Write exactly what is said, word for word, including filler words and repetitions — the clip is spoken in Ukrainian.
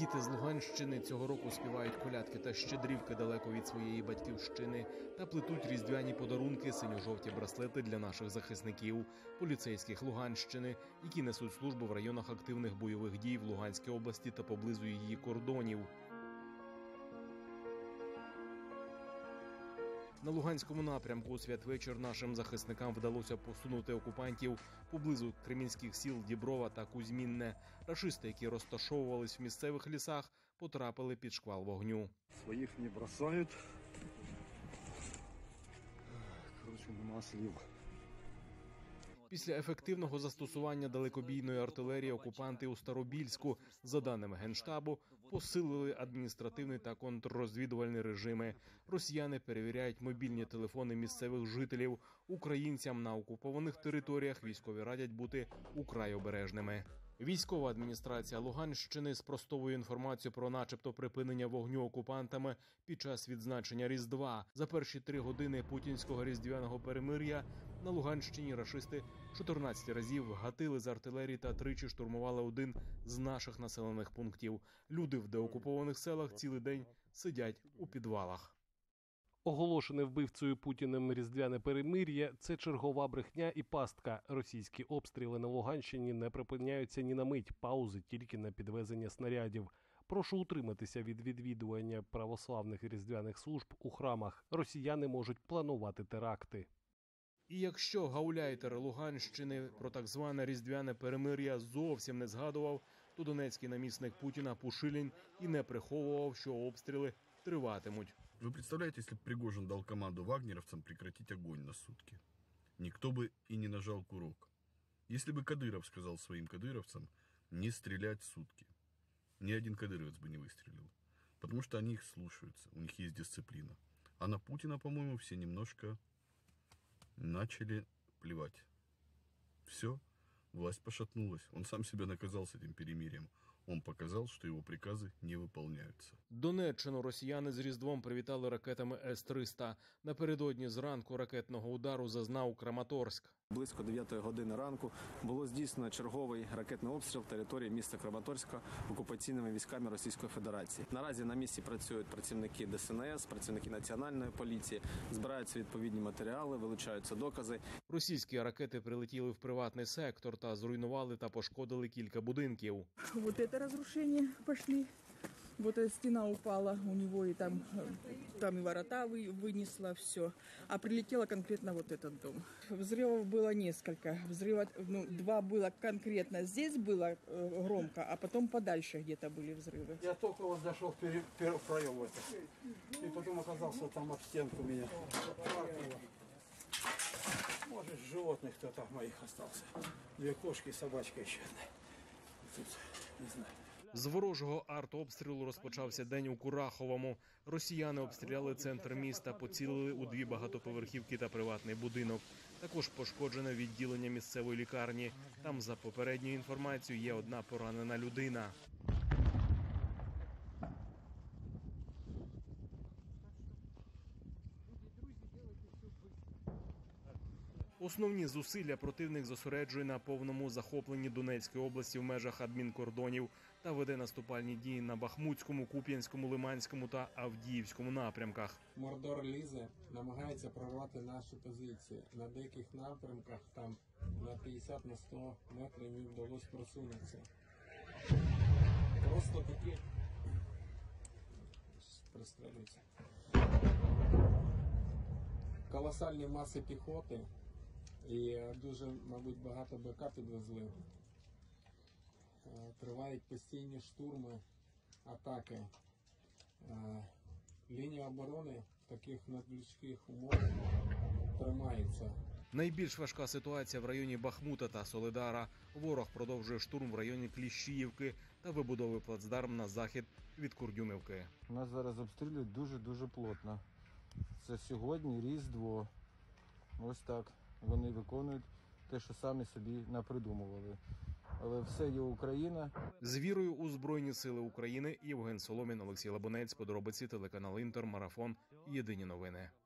Діти з Луганщини цього року співають колядки та щедрівки далеко від своєї батьківщини та плетуть різдвяні подарунки, синьо-жовті браслети для наших захисників, поліцейських Луганщини, які несуть службу в районах активних бойових дій в Луганській області та поблизу її кордонів. На Луганському напрямку у святвечір нашим захисникам вдалося посунути окупантів поблизу кремінських сіл Діброва та Кузьмінне. Рашисти, які розташовувались в місцевих лісах, потрапили під шквал вогню. Своїх не бросають. Коротше, нема слів. Після ефективного застосування далекобійної артилерії окупанти у Старобільську, за даними Генштабу, посилили адміністративний та контррозвідувальні режими. Росіяни перевіряють мобільні телефони місцевих жителів. Українцям на окупованих територіях військові радять бути украй обережними. Військова адміністрація Луганщини спростовує інформацію про начебто припинення вогню окупантами під час відзначення Різдва. За перші три години путінського різдвяного перемир'я на Луганщині рашисти чотирнадцять разів гатили з артилерії та тричі штурмували один з наших населених пунктів. Люди в деокупованих селах цілий день сидять у підвалах. Оголошене вбивцею Путіним різдвяне перемир'я – це чергова брехня і пастка. Російські обстріли на Луганщині не припиняються ні на мить, паузи тільки на підвезення снарядів. Прошу утриматися від відвідування православних різдвяних служб у храмах. Росіяни можуть планувати теракти. І якщо гауляйтер Луганщини про так зване різдвяне перемир'я зовсім не згадував, то донецький намісник Путіна Пушилін і не приховував, що обстріли триватимуть. Вы представляете, если бы Пригожин дал команду вагнеровцам прекратить огонь на сутки? Никто бы и не нажал курок. Если бы Кадыров сказал своим кадыровцам не стрелять сутки, ни один кадыровец бы не выстрелил. Потому что они их слушаются, у них есть дисциплина. А на Путина, по-моему, все немножко начали плевать. Все, власть пошатнулась. Он сам себя наказал с этим перемирием. Он показав, що його прикази не виконуються. Донеччину росіяни з Різдвом привітали ракетами С триста. Напередодні зранку ракетного удару зазнав Краматорськ. Близько дев'ятої години ранку було здійснено черговий ракетний обстріл території міста Краматорська окупаційними військами Російської Федерації. Наразі на місці працюють працівники Де Ес Ен Ес, працівники Національної поліції, збираються відповідні матеріали, вилучаються докази. Російські ракети прилетіли в приватний сектор та зруйнували та пошкодили кілька будинків. Вот это разрушение пошли. Вот эта стена упала у него, и там, там и ворота вы, вынесла, все. А прилетело конкретно вот этот дом. Взрывов было несколько. Взрывов, ну, два было конкретно здесь было э, громко, а потом подальше где-то были взрывы. Я только вот зашел в, пере, в проем это. И потом оказался там об стенку меня. Может, животных кто-то моих остался. Две кошки и собачка еще одна. Тут, не знаю. З ворожого артобстрілу розпочався день у Кураховому. Росіяни обстріляли центр міста, поцілили у дві багатоповерхівки та приватний будинок. Також пошкоджене відділення місцевої лікарні. Там, за попередньою інформацією, є одна поранена людина. Основні зусилля противник зосереджує на повному захопленні Донецької області в межах адмінкордонів та веде наступальні дії на Бахмутському, Куп'янському, Лиманському та Авдіївському напрямках. Мордор лізе, намагається прорвати наші позиції. На деяких напрямках там на п'ятдесят на сто метрів не вдалося просунутися. Просто такі пристрелюються. Колосальні маси піхоти. І дуже, мабуть, багато БК підвезли. Тривають постійні штурми, атаки. Лінія оборони в таких надлюдських умовах тримається. Найбільш важка ситуація в районі Бахмута та Солидара. Ворог продовжує штурм в районі Кліщіївки та вибудовує плацдарм на захід від Курдюмівки. Нас зараз обстрілюють дуже-дуже плотно. Це сьогодні Різдво. Ось так. Вони виконують те, що самі собі напридумували. Але все є Україна. З вірою у Збройні Сили України. Євген Соломін, Олексій Лабунець, подробиці, телеканал Інтер, Марафон, Єдині новини.